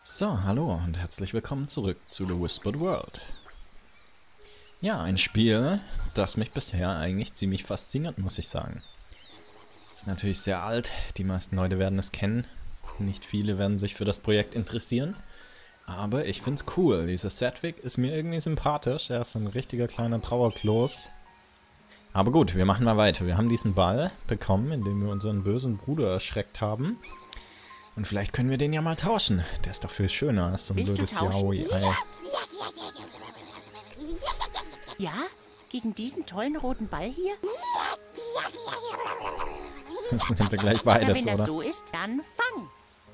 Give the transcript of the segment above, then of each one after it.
So, hallo und herzlich willkommen zurück zu The Whispered World. Ja, ein Spiel, das mich bisher eigentlich ziemlich fasziniert, muss ich sagen. Ist natürlich sehr alt, die meisten Leute werden es kennen. Nicht viele werden sich für das Projekt interessieren. Aber ich find's cool, dieser Sedgwick ist mir irgendwie sympathisch, er ist ein richtiger kleiner Trauerklos. Aber gut, wir machen mal weiter. Wir haben diesen Ball bekommen, indem wir unseren bösen Bruder erschreckt haben. Und vielleicht können wir den ja mal tauschen. Der ist doch viel schöner als so ein blödes Yaoi-Ei. Ja? Gegen diesen tollen roten Ball hier? Das nimmt er gleich beides, wenn das oder? so ist, dann fang!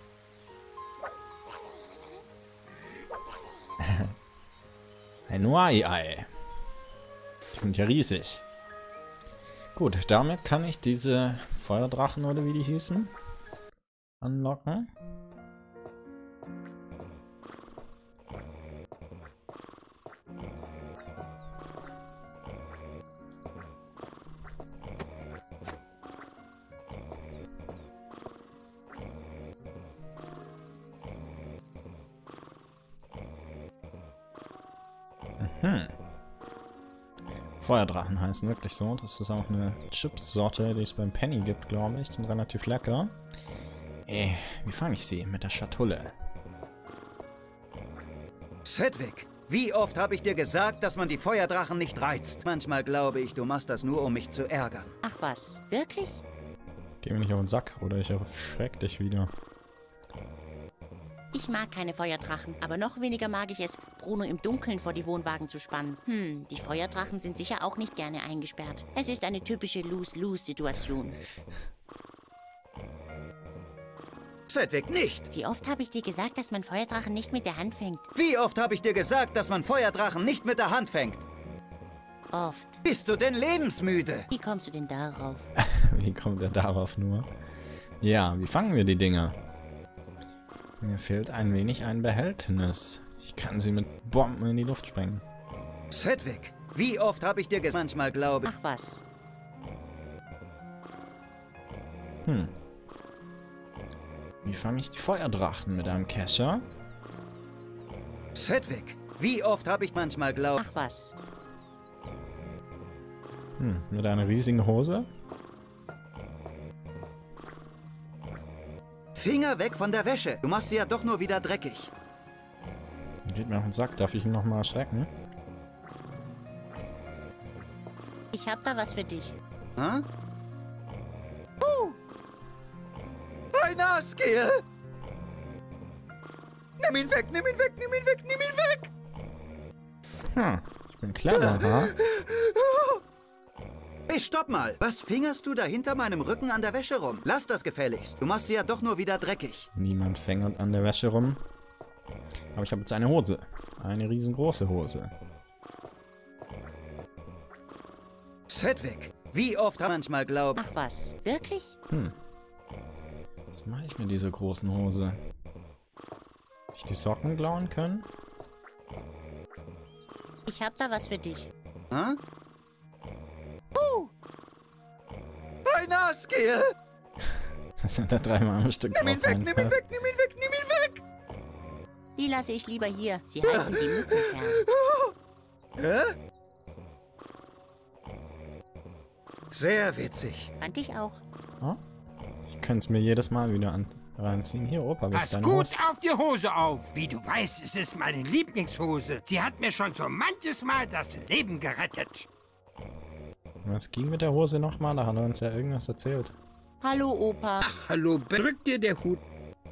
Ein Yaoi-Ei. Die sind ja riesig. Gut, damit kann ich diese Feuerdrachen, oder wie die hießen, anlocken. Feuerdrachen heißen wirklich so. Das ist auch eine Chips-Sorte, die es beim Penny gibt, glaube ich. Sind relativ lecker. Wie fange ich sie? Mit der Schatulle. Sedgwick, wie oft habe ich dir gesagt, dass man die Feuerdrachen nicht reizt? Manchmal glaube ich, du machst das nur, um mich zu ärgern. Ach was, wirklich? Geh mir nicht auf den Sack, oder ich erschreck dich wieder. Ich mag keine Feuerdrachen, aber noch weniger mag ich es, Bruno im Dunkeln vor die Wohnwagen zu spannen. Die Feuerdrachen sind sicher auch nicht gerne eingesperrt. Es ist eine typische Lose-Lose-Situation. Sedgwick, nicht! Wie oft habe ich dir gesagt, dass man Feuerdrachen nicht mit der Hand fängt? Wie oft habe ich dir gesagt, dass man Feuerdrachen nicht mit der Hand fängt? Oft. Bist du denn lebensmüde? Wie kommst du denn darauf? Wie kommt er darauf nur? Ja, wie fangen wir die Dinger? Mir fehlt ein wenig ein Behältnis. Ich kann sie mit Bomben in die Luft sprengen. Sedgwick, wie oft habe ich dir gesagt, manchmal glaube ich... Ach was. Wie fange ich die Feuerdrachen? Mit einem Kescher? Sedgwick, wie oft habe ich manchmal glaube... Ach was. Mit einer riesigen Hose? Finger weg von der Wäsche. Du machst sie ja doch nur wieder dreckig. Geht mir auf den Sack. Darf ich ihn nochmal erschrecken? Ich hab da was für dich. Hä? Ein Aasgel! Nimm ihn weg, nimm ihn weg, nimm ihn weg, nimm ihn weg! Ich bin clever, ha? Hey, stopp mal! Was fingerst du da hinter meinem Rücken an der Wäsche rum? Lass das gefälligst. Du machst sie ja doch nur wieder dreckig. Niemand fängert an der Wäsche rum. Aber ich habe jetzt eine Hose. Eine riesengroße Hose. Sedgwick, wie oft manchmal glaube... Ach was, wirklich? Was mache ich mit dieser großen Hose? Hätte ich die Socken klauen können? Ich hab da was für dich. Hä? Ein Aasgel! Das sind da dreimal am Stück Nimm ihn drauf weg, nimm ihn weg, nimm ihn weg, nimm ihn weg! Die lasse ich lieber hier. Sie halten die Mücken fern. Hä? Sehr witzig. Fand ich auch. Oh? Ich könnte es mir jedes Mal wieder reinziehen. Hier, Opa, willst Pass du deine gut Hose? auf die Hose auf. Wie du weißt, es ist meine Lieblingshose. Sie hat mir schon so manches Mal das Leben gerettet. Was ging mit der Hose nochmal? Da hat er uns ja irgendwas erzählt. Hallo, Opa. Hallo, drück dir der Hut.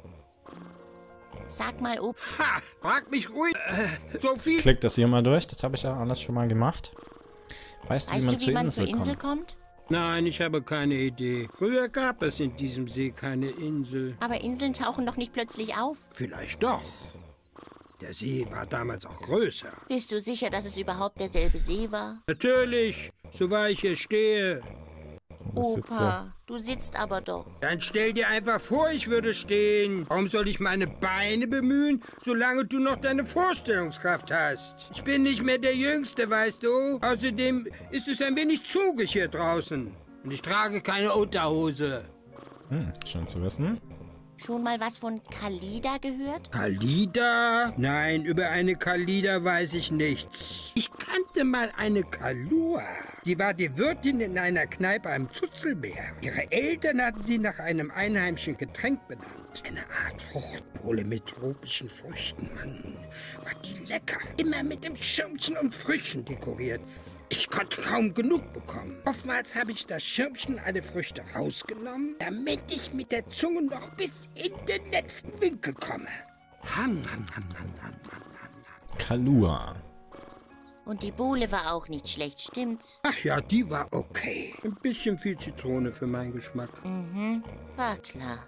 Sag mal, Opa. Ha, frag mich ruhig. So viel... Klick das hier mal durch. Das habe ich ja alles schon mal gemacht. Weißt du, wie man Weißt du, wie man zur Insel Insel kommt? kommt? Nein, ich habe keine Idee. Früher gab es in diesem See keine Insel. Aber Inseln tauchen doch nicht plötzlich auf. Vielleicht doch. Der See war damals auch größer. Bist du sicher, dass es überhaupt derselbe See war? Natürlich, so wahr ich hier stehe. Ich sitze. Opa, du sitzt aber doch. Dann stell dir einfach vor, ich würde stehen. Warum soll ich meine Beine bemühen, solange du noch deine Vorstellungskraft hast? Ich bin nicht mehr der Jüngste, weißt du? Außerdem ist es ein wenig zugig hier draußen. Und ich trage keine Unterhose. Schön zu wissen. Schon mal was von Kalida gehört? Kalida? Nein, über eine Kalida weiß ich nichts. Ich kannte mal eine Kalua. Sie war die Wirtin in einer Kneipe am Zutzelmeer. Ihre Eltern hatten sie nach einem einheimischen Getränk benannt. Eine Art Fruchtbowle mit tropischen Früchten. Mann, war die lecker. Immer mit dem Schirmchen und Früchten dekoriert. Ich konnte kaum genug bekommen. Oftmals habe ich das Schirmchen alle Früchte rausgenommen, damit ich mit der Zunge noch bis in den letzten Winkel komme. Ham, ham, ham, ham, ham, ham, ham. Kalua. Und die Bowle war auch nicht schlecht, stimmt's? Ach ja, die war okay. Ein bisschen viel Zitrone für meinen Geschmack. Mhm, war klar.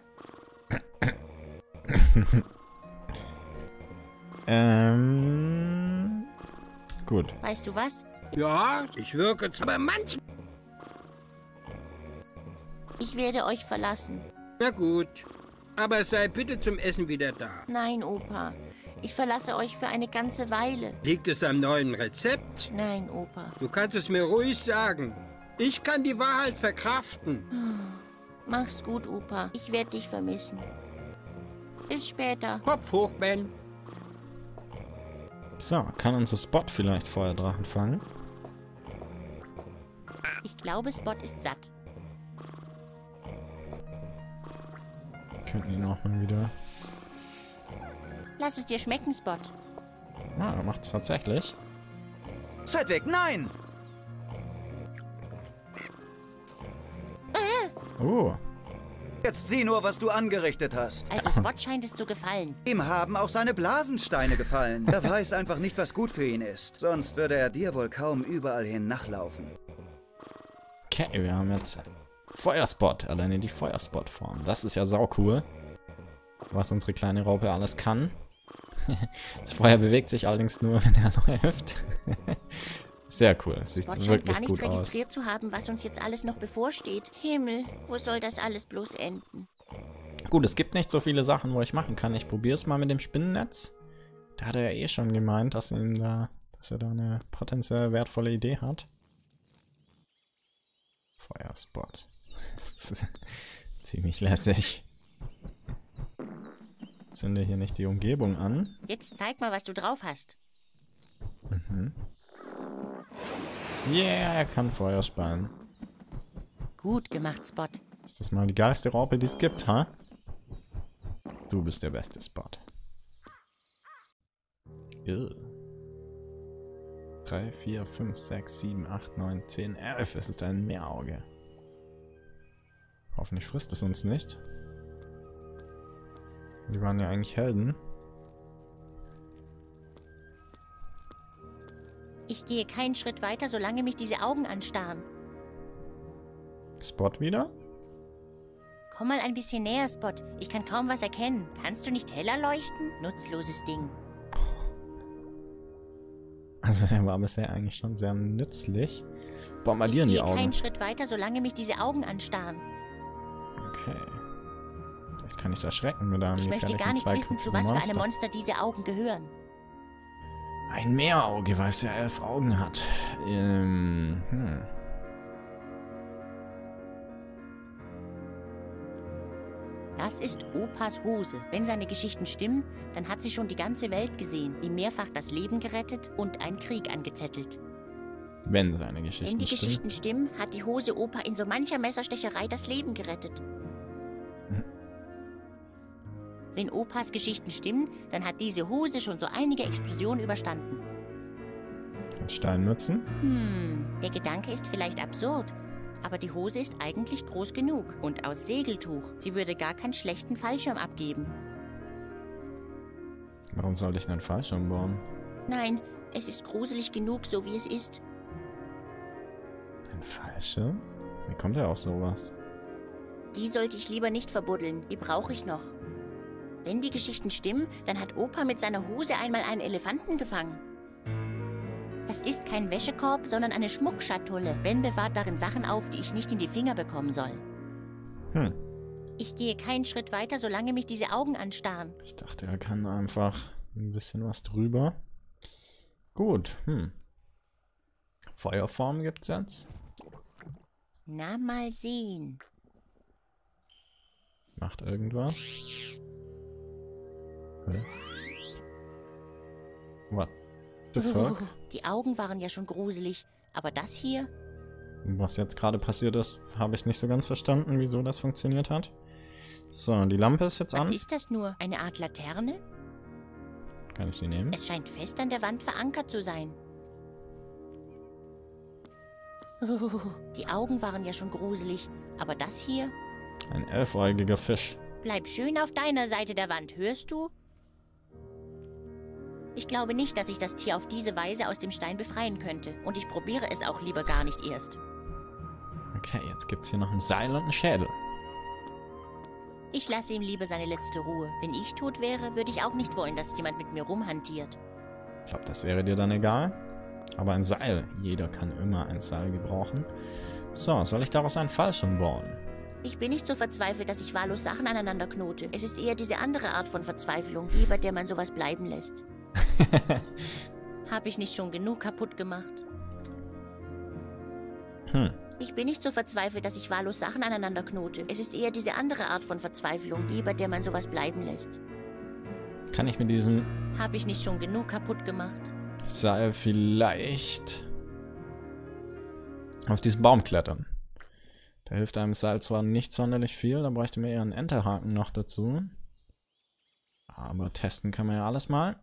Gut. Weißt du was? Ja, ich wirke zwar manchmal. Ich werde euch verlassen. Na gut, aber sei bitte zum Essen wieder da. Nein, Opa. Ich verlasse euch für eine ganze Weile. Liegt es am neuen Rezept? Nein, Opa. Du kannst es mir ruhig sagen. Ich kann die Wahrheit verkraften. Mach's gut, Opa. Ich werde dich vermissen. Bis später. Kopf hoch, Ben. So, kann unser Spot vielleicht Feuerdrachen fangen? Ich glaube, Spot ist satt. Könnten ihn auch mal wieder... Lass es dir schmecken, Spot. Ah, er macht's tatsächlich. Sedwick, nein! Oh. Jetzt sieh nur, was du angerichtet hast. Also Spot scheint es zu gefallen. Ihm haben auch seine Blasensteine gefallen. Er weiß einfach nicht, was gut für ihn ist. Sonst würde er dir wohl kaum überall hin nachlaufen. Okay, wir haben jetzt Feuerspot. Alleine die Feuerspot-Form. Das ist ja saucool. Was unsere kleine Raupe alles kann. Das Feuer bewegt sich allerdings nur, wenn er läuft. Sehr cool. Sieht Spot scheint wirklich gar nicht gut aus. registriert zu haben, was uns jetzt alles noch bevorsteht. Himmel, wo soll das alles bloß enden? Gut, es gibt nicht so viele Sachen, wo ich machen kann. Ich probiere es mal mit dem Spinnennetz. Da hat er ja eh schon gemeint, dass er da eine potenziell wertvolle Idee hat. Feuerspot. Das ist ziemlich lässig. Zünde hier nicht die Umgebung an. Jetzt zeig mal, was du drauf hast. Mhm. Yeah, er kann Feuer speien. Gut gemacht, Spot. Ist das mal die geilste Raupe, die es gibt, ha? Du bist der beste Spot. 3, 4, 5, 6, 7, 8, 9, 10, 11. Es ist ein Meerauge. Hoffentlich frisst es uns nicht. Die waren ja eigentlich Helden. Ich gehe keinen Schritt weiter, solange mich diese Augen anstarren. Spot wieder? Komm mal ein bisschen näher, Spot. Ich kann kaum was erkennen. Kannst du nicht heller leuchten? Nutzloses Ding. Also der war bisher eigentlich schon sehr nützlich. Bombardieren die Ich gehe Augen. keinen Schritt weiter, solange mich diese Augen anstarren. Okay. Vielleicht kann ich es erschrecken mit einem Ich möchte gar nicht wissen, zu was für einem Monster diese Augen gehören. Ein Meerauge, weil es ja 11 Augen hat. Das ist Opas Hose. Wenn seine Geschichten stimmen, dann hat sie schon die ganze Welt gesehen, ihm mehrfach das Leben gerettet und einen Krieg angezettelt. Wenn seine Geschichten Wenn die stimmen. Geschichten stimmen, hat die Hose Opa in so mancher Messerstecherei das Leben gerettet. Wenn Opas Geschichten stimmen, dann hat diese Hose schon so einige Explosionen überstanden. Steinmützen? Der Gedanke ist vielleicht absurd, aber die Hose ist eigentlich groß genug und aus Segeltuch. Sie würde gar keinen schlechten Fallschirm abgeben. Warum sollte ich einen Fallschirm bauen? Nein, es ist gruselig genug, so wie es ist. Ein Fallschirm? Wie kommt er auf sowas? Die sollte ich lieber nicht verbuddeln, die brauche ich noch. Wenn die Geschichten stimmen, dann hat Opa mit seiner Hose einmal einen Elefanten gefangen. Das ist kein Wäschekorb, sondern eine Schmuckschatulle. Ben bewahrt darin Sachen auf, die ich nicht in die Finger bekommen soll. Ich gehe keinen Schritt weiter, solange mich diese Augen anstarren. Ich dachte, er kann einfach ein bisschen was drüber. Gut, Feuerform gibt's jetzt. Na, mal sehen. Macht irgendwas. Hä? What the fuck? Die Augen waren ja schon gruselig, aber das hier? Was jetzt gerade passiert ist, habe ich nicht so ganz verstanden, wieso das funktioniert hat. So, die Lampe ist jetzt Was an. ist das nur? Eine Art Laterne? Kann ich sie nehmen? Es scheint fest an der Wand verankert zu sein. Die Augen waren ja schon gruselig, aber das hier? Ein 11-äugiger Fisch. Bleib schön auf deiner Seite der Wand, hörst du? Ich glaube nicht, dass ich das Tier auf diese Weise aus dem Stein befreien könnte. Und ich probiere es auch lieber gar nicht erst. Okay, jetzt gibt's hier noch ein Seil und einen Schädel. Ich lasse ihm lieber seine letzte Ruhe. Wenn ich tot wäre, würde ich auch nicht wollen, dass jemand mit mir rumhantiert. Ich glaube, das wäre dir dann egal. Aber ein Seil. Jeder kann immer ein Seil gebrauchen. So, soll ich daraus einen Fallschirm bauen? Ich bin nicht so verzweifelt, dass ich wahllos Sachen aneinander knote. Es ist eher diese andere Art von Verzweiflung, die, bei der man sowas bleiben lässt. Hab ich nicht schon genug kaputt gemacht? Ich bin nicht so verzweifelt, dass ich wahllos Sachen aneinander knote. Es ist eher diese andere Art von Verzweiflung, die, bei der man sowas bleiben lässt. Kann ich mit diesem Hab ich nicht schon genug kaputt gemacht? Seil vielleicht auf diesen Baum klettern? Da hilft einem Seil zwar nicht sonderlich viel, da bräuchte mir eher einen Enterhaken noch dazu. Aber testen kann man ja alles mal.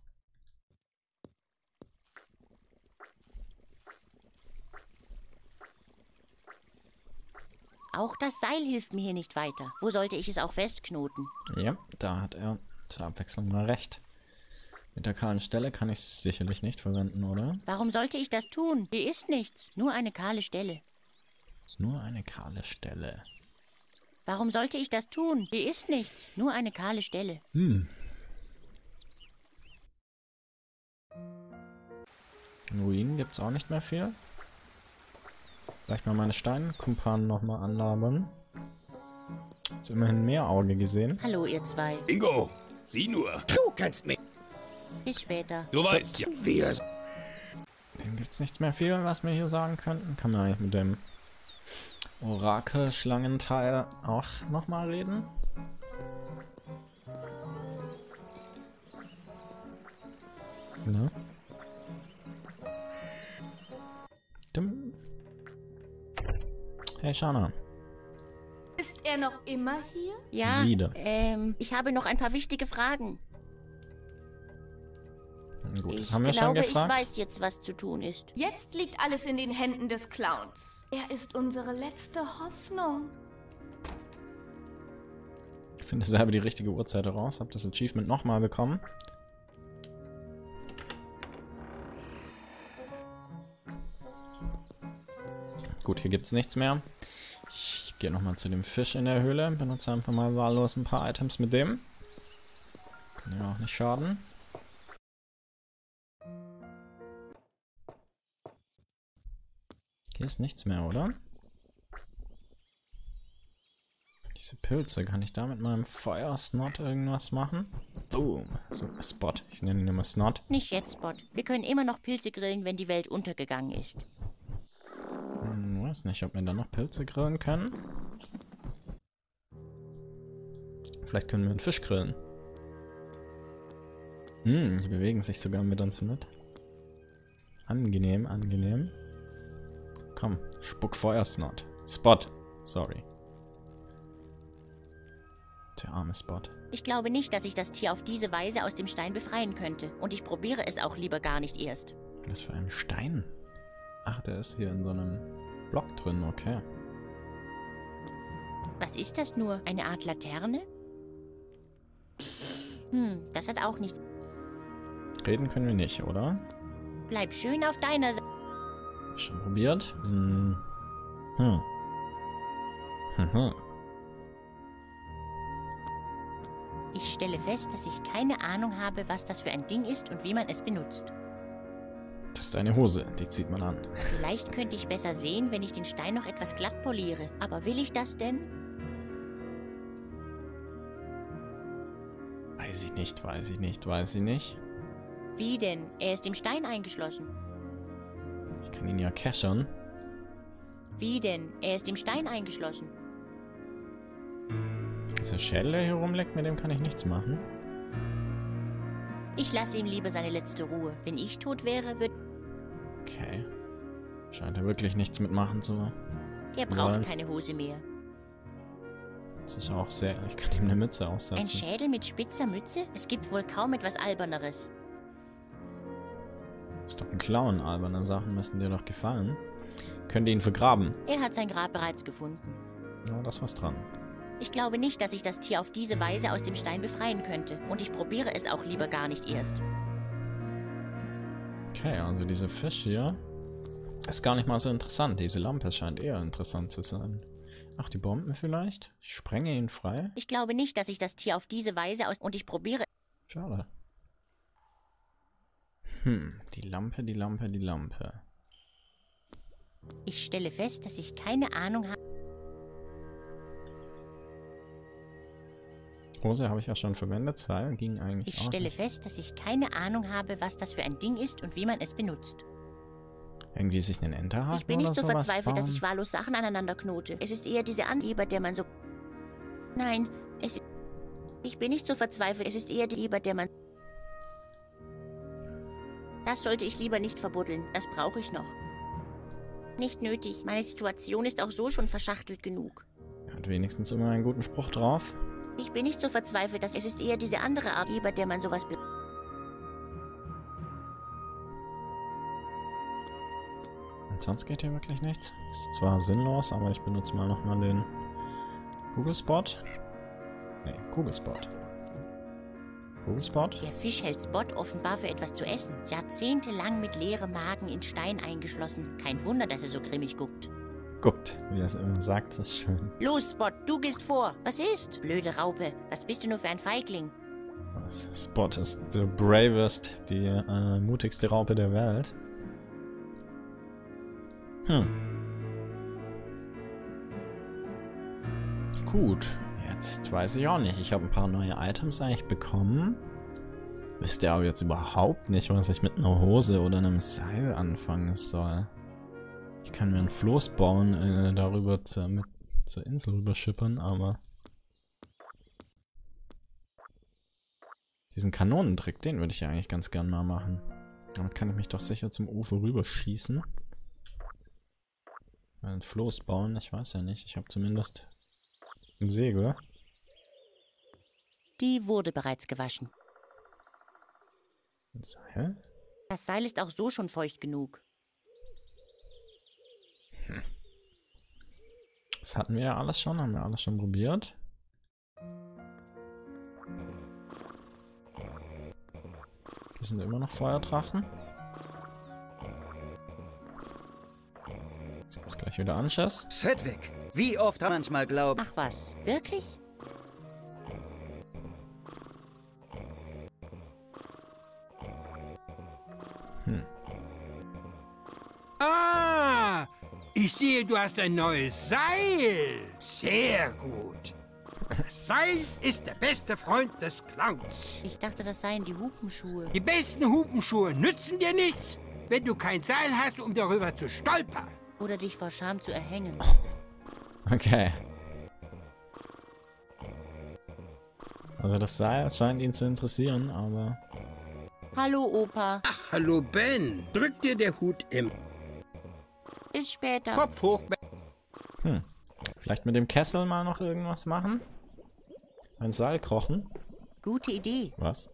Auch das Seil hilft mir hier nicht weiter. Wo sollte ich es auch festknoten? Ja, da hat er zur Abwechslung mal recht. Mit der kahlen Stelle kann ich es sicherlich nicht verwenden, oder? Warum sollte ich das tun? Hier ist nichts. Nur eine kahle Stelle. Nur eine kahle Stelle. Warum sollte ich das tun? Hier ist nichts. Nur eine kahle Stelle. In Ruinen gibt es auch nicht mehr viel. Vielleicht mal meine Steinkumpanen nochmal anlabern. Jetzt immerhin mehr Auge gesehen. Hallo, ihr zwei. Ingo, sieh nur. Du kannst mich. Bis später. Du weißt ja. Wir. Dem gibt es nichts mehr viel, was wir hier sagen könnten. Kann man eigentlich mit dem Orakel-Schlangenteil auch nochmal reden? Ne? Hey, Shana. Ist er noch immer hier? Ja, Wieder. ich habe noch ein paar wichtige Fragen. Gut, das Ich haben wir schon glaube, ich gefragt. weiß jetzt, was zu tun ist. Jetzt liegt alles in den Händen des Clowns. Er ist unsere letzte Hoffnung. Ich finde selber die richtige Uhrzeit heraus. Hab das Achievement nochmal bekommen. Gut, hier gibt es nichts mehr. Ich gehe nochmal zu dem Fisch in der Höhle. Benutze einfach mal wahllos ein paar Items mit dem. Kann ja auch nicht schaden. Hier ist nichts mehr, oder? Diese Pilze, kann ich da mit meinem Feuersnot irgendwas machen? Boom. So, Spot. Ich nenne ihn immer Snot. Nicht jetzt, Spot. Wir können immer noch Pilze grillen, wenn die Welt untergegangen ist. Weiß nicht, ob wir da noch Pilze grillen können. Vielleicht können wir einen Fisch grillen. Die bewegen sich sogar mit uns mit. Angenehm, angenehm. Komm, spuck Feuersnot. Spot. Sorry. Der arme Spot. Ich glaube nicht, dass ich das Tier auf diese Weise aus dem Stein befreien könnte. Und ich probiere es auch lieber gar nicht erst. Was für ein Stein? Ach, der ist hier in so einem Block drin, okay. Was ist das nur? Eine Art Laterne? Das hat auch nichts. Reden können wir nicht, oder? Bleib schön auf deiner Seite. Schon probiert? Ich stelle fest, dass ich keine Ahnung habe, was das für ein Ding ist und wie man es benutzt. Das ist eine Hose, die zieht man an. Vielleicht könnte ich besser sehen, wenn ich den Stein noch etwas glatt poliere. Aber will ich das denn? Weiß ich nicht, weiß ich nicht, weiß ich nicht. Wie denn? Er ist im Stein eingeschlossen. Ich kann ihn ja cachern. Wie denn? Er ist im Stein eingeschlossen. Dieser Schädel, der hier rumliegt, mit dem kann ich nichts machen. Ich lasse ihm lieber seine letzte Ruhe. Wenn ich tot wäre, würde... Okay. Scheint er wirklich nichts mitmachen zu... Der braucht Nein. keine Hose mehr. Das ist auch sehr... Ich kann ihm eine Mütze aussetzen. Ein Schädel mit spitzer Mütze? Es gibt wohl kaum etwas Alberneres. Ist doch ein Clown, alberne Sachen müssen dir doch gefallen. Könnt ihr ihn vergraben? Er hat sein Grab bereits gefunden. Ja, da ist was dran. Ich glaube nicht, dass ich das Tier auf diese Weise aus dem Stein befreien könnte. Und ich probiere es auch lieber gar nicht erst. Okay, also dieser Fisch hier ist gar nicht mal so interessant. Diese Lampe scheint eher interessant zu sein. Ach, die Bomben vielleicht? Ich sprenge ihn frei? Ich glaube nicht, dass ich das Tier auf diese Weise aus... Und ich probiere... Schade. Die Lampe, die Lampe, die Lampe. Ich stelle fest, dass ich keine Ahnung habe... Hose habe ich ja schon verwendet. Seil ging eigentlich Ich auch stelle nicht. fest, dass ich keine Ahnung habe, was das für ein Ding ist und wie man es benutzt. Irgendwie sich einen Enterhaken Ich bin nicht oder so sowas verzweifelt, dass bauen? ich wahllos Sachen aneinander knote. Es ist eher diese Angeber, der man so... Nein, ich bin nicht so verzweifelt. Es ist eher die Eber, der man... Das sollte ich lieber nicht verbuddeln. Das brauche ich noch. Nicht nötig. Meine Situation ist auch so schon verschachtelt genug. Er hat wenigstens immer einen guten Spruch drauf. Ich bin nicht so verzweifelt, dass es ist eher diese andere Art Eber, der man sowas... Und sonst geht hier wirklich nichts. Ist zwar sinnlos, aber ich benutze mal nochmal den Google-Spot. Nee, Google-Spot. Google-Spot? Der Fisch hält Spot offenbar für etwas zu essen. Jahrzehntelang mit leerem Magen in Stein eingeschlossen. Kein Wunder, dass er so grimmig guckt. Guckt, wie er es immer sagt, das ist schön. Los, Spot, du gehst vor. Was ist? Blöde Raupe. Was bist du nur für ein Feigling? Spot ist the bravest, die mutigste Raupe der Welt. Gut, jetzt weiß ich auch nicht. Ich habe ein paar neue Items eigentlich bekommen. Wisst ihr aber jetzt überhaupt nicht, was ich mit einer Hose oder einem Seil anfangen soll. Ich kann mir ein Floß bauen, darüber zur Insel rüber schippern, aber... Diesen Kanonentrick, den würde ich ja eigentlich ganz gern mal machen. Damit kann ich mich doch sicher zum Ufer rüberschießen. Ein Floß bauen, ich weiß ja nicht. Ich habe zumindest ein Segel. Die wurde bereits gewaschen. Ein Seil? Das Seil ist auch so schon feucht genug. Das hatten wir ja alles schon, haben wir alles schon probiert. Hier sind immer noch Feuerdrachen. Jetzt gibt's gleich wieder Anschiss. Sedwick, wie oft manchmal glaubt... Ach was, wirklich? Ah, ich sehe, du hast ein neues Seil. Sehr gut. Das Seil ist der beste Freund des Clowns. Ich dachte, das seien die Hupenschuhe. Die besten Hupenschuhe nützen dir nichts, wenn du kein Seil hast, um darüber zu stolpern. Oder dich vor Scham zu erhängen. Okay. Also das Seil scheint ihn zu interessieren, aber... Hallo, Opa. Ach, hallo Ben. Drück dir der Hut im Bis später. Kopf hoch, Ben. Vielleicht mit dem Kessel mal noch irgendwas machen? Ein Seil kochen? Gute Idee. Was?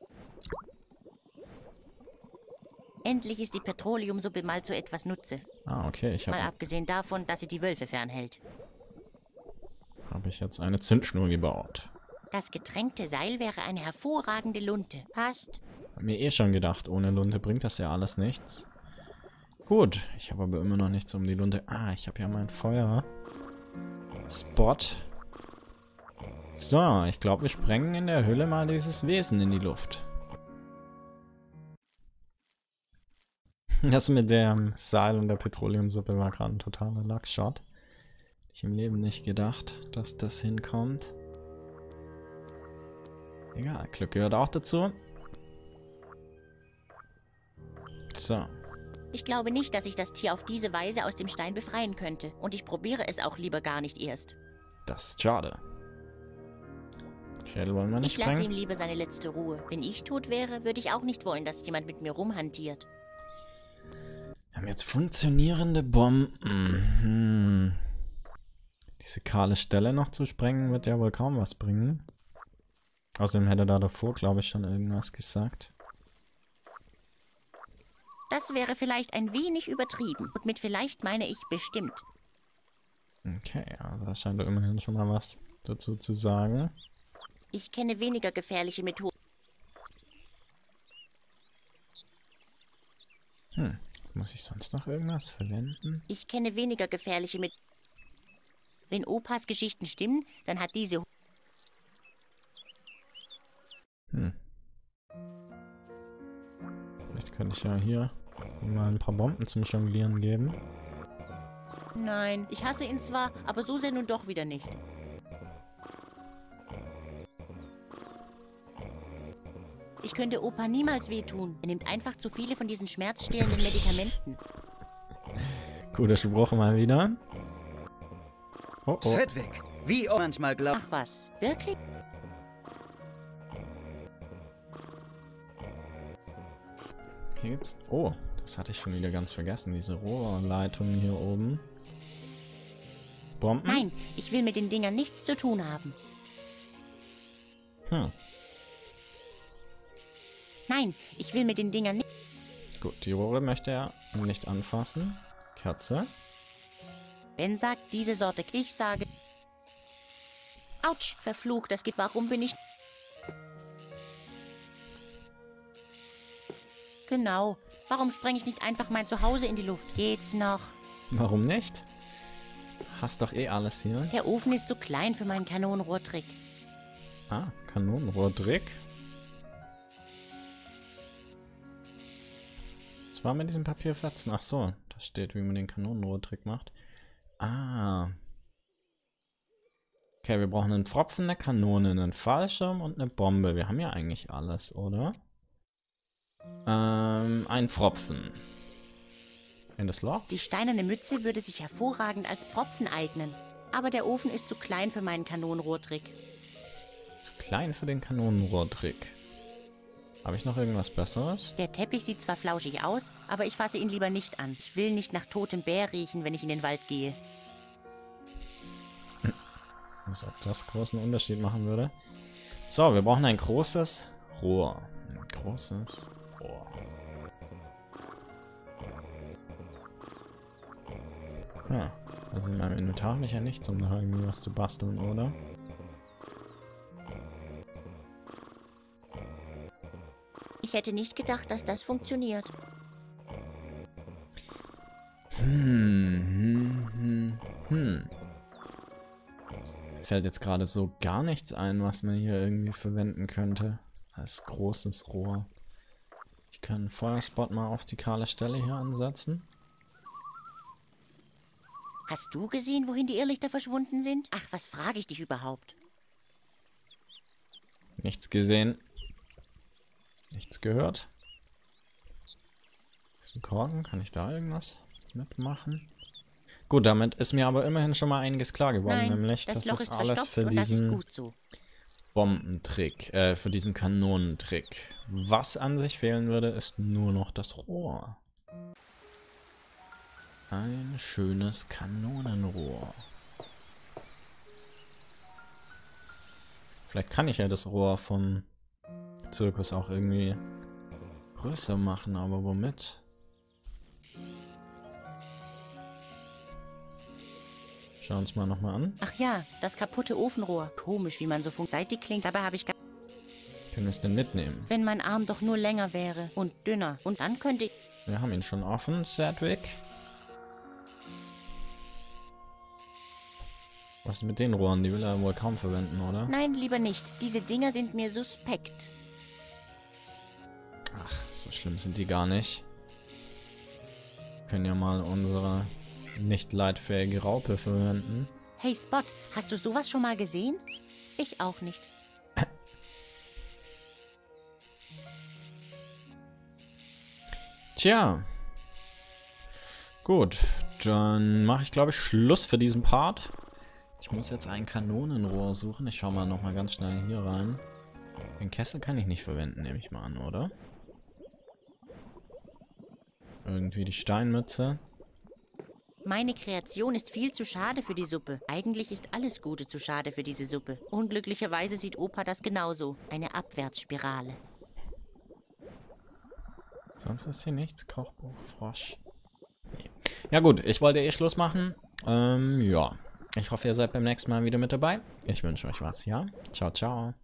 Endlich ist die Petroleumsuppe mal zu etwas Nutze. Ah, okay. Ich Mal habe abgesehen davon, dass sie die Wölfe fernhält. jetzt eine Zündschnur gebaut. Das getränkte Seil wäre eine hervorragende Lunte. Passt. Hab mir eh schon gedacht, ohne Lunte bringt das ja alles nichts. Gut, ich habe aber immer noch nichts um die Lunte. Ah, ich habe ja mein Feuer. Spot. So, ich glaube, wir sprengen in der Höhle mal dieses Wesen in die Luft. Das mit dem Seil und der Petroleumsuppe war gerade ein totaler Luckshot. Ich im Leben nicht gedacht, dass das hinkommt. Egal, Glück gehört auch dazu. So. Ich glaube nicht, dass ich das Tier auf diese Weise aus dem Stein befreien könnte. Und ich probiere es auch lieber gar nicht erst. Das ist schade. Schädel wollen wir nicht Ich lasse ihm sprengen. lieber seine letzte Ruhe. Wenn ich tot wäre, würde ich auch nicht wollen, dass jemand mit mir rumhantiert. Wir haben jetzt funktionierende Bomben. Diese kahle Stelle noch zu sprengen, wird ja wohl kaum was bringen. Außerdem hätte er da davor, glaube ich, schon irgendwas gesagt. Das wäre vielleicht ein wenig übertrieben. Und mit vielleicht meine ich bestimmt. Okay, also da scheint er immerhin schon mal was dazu zu sagen. Ich kenne weniger gefährliche Methoden. Muss ich sonst noch irgendwas verwenden? Ich kenne weniger gefährliche Methoden. Wenn Opas Geschichten stimmen, dann hat diese... Vielleicht könnte ich ja hier mal ein paar Bomben zum Jonglieren geben. Nein, ich hasse ihn zwar, aber so sehr nun doch wieder nicht. Ich könnte Opa niemals wehtun. Er nimmt einfach zu viele von diesen schmerzstillenden Medikamenten. Guter Spruch mal wieder. Oh, oh. Sedgwick, wie manchmal glaubt... Ach was, wirklich? Hier geht's. Oh, das hatte ich schon wieder ganz vergessen. Diese Rohrleitungen hier oben. Bomben? Nein, ich will mit den Dingern nichts zu tun haben. Nein, ich will mit den Dingern nicht... Gut, die Rohre möchte er nicht anfassen. Katze. Ben sagt, diese Sorte. Ich sage... Autsch, verflucht, das geht... Warum bin ich... Genau. Warum spreng ich nicht einfach mein Zuhause in die Luft? Geht's noch? Warum nicht? Hast doch eh alles hier. Der Ofen ist zu klein für meinen Kanonenrohrtrick. Ah, Kanonenrohrtrick. Was war mit diesem Papierfetzen? Ach so, da steht, wie man den Kanonenrohrtrick macht. Ah. Okay, wir brauchen einen Pfropfen, eine Kanone, einen Fallschirm und eine Bombe. Wir haben ja eigentlich alles, oder? Ein Pfropfen. In das Loch? Die steinerne Mütze würde sich hervorragend als Pfropfen eignen. Aber der Ofen ist zu klein für meinen Kanonenrohrtrick. Zu klein für den Kanonenrohrtrick. Habe ich noch irgendwas Besseres? Der Teppich sieht zwar flauschig aus, aber ich fasse ihn lieber nicht an. Ich will nicht nach totem Bär riechen, wenn ich in den Wald gehe. Als ob das großen Unterschied machen würde. So, wir brauchen ein großes Rohr. Ein großes Rohr. Ja, also in meinem Inventar habe ich ja nichts, um da irgendwie was zu basteln, oder? Ich hätte nicht gedacht, dass das funktioniert. Fällt jetzt gerade so gar nichts ein, was man hier irgendwie verwenden könnte. Als großes Rohr. Ich kann einen Feuerspot mal auf die kahle Stelle hier ansetzen. Hast du gesehen, wohin die Irrlichter verschwunden sind? Ach, was frage ich dich überhaupt? Nichts gesehen. Nichts gehört. Ist ein Korken? Kann ich da irgendwas mitmachen? Gut, damit ist mir aber immerhin schon mal einiges klar geworden, Nein, nämlich das das Loch ist ist alles verstopft für und das ist diesen gut so. Bombentrick, für diesen Kanonentrick. Was an sich fehlen würde, ist nur noch das Rohr. Ein schönes Kanonenrohr. Vielleicht kann ich ja das Rohr vom Zirkus auch irgendwie größer machen, aber womit? Schauen wir uns mal nochmal an. Ach ja, das kaputte Ofenrohr. Komisch, wie man so seit die klingt. Dabei habe ich gar... Können wir es denn mitnehmen? Wenn mein Arm doch nur länger wäre und dünner. Und dann könnte ich... Wir haben ihn schon offen, Sedgwick. Was ist mit den Rohren? Die will er wohl kaum verwenden, oder? Nein, lieber nicht. Diese Dinger sind mir suspekt. Ach, so schlimm sind die gar nicht. Wir können ja mal unsere nicht leitfähige Raupe verwenden. Hey Spot, hast du sowas schon mal gesehen? Ich auch nicht. Tja. Gut, dann mache ich, glaube ich, Schluss für diesen Part. Ich Ich muss jetzt ein Kanonenrohr suchen. Ich schau mal nochmal ganz schnell hier rein. Den Kessel kann ich nicht verwenden, nehme ich mal an, oder? Irgendwie die Steinmütze. Meine Kreation ist viel zu schade für die Suppe. Eigentlich ist alles Gute zu schade für diese Suppe. Unglücklicherweise sieht Opa das genauso. Eine Abwärtsspirale. Sonst ist hier nichts. Kochbuch, Frosch. Nee. Ja gut, ich wollte eh Schluss machen. Ja. Ich hoffe, ihr seid beim nächsten Mal wieder mit dabei. Ich wünsche euch was, ja? Ciao, ciao.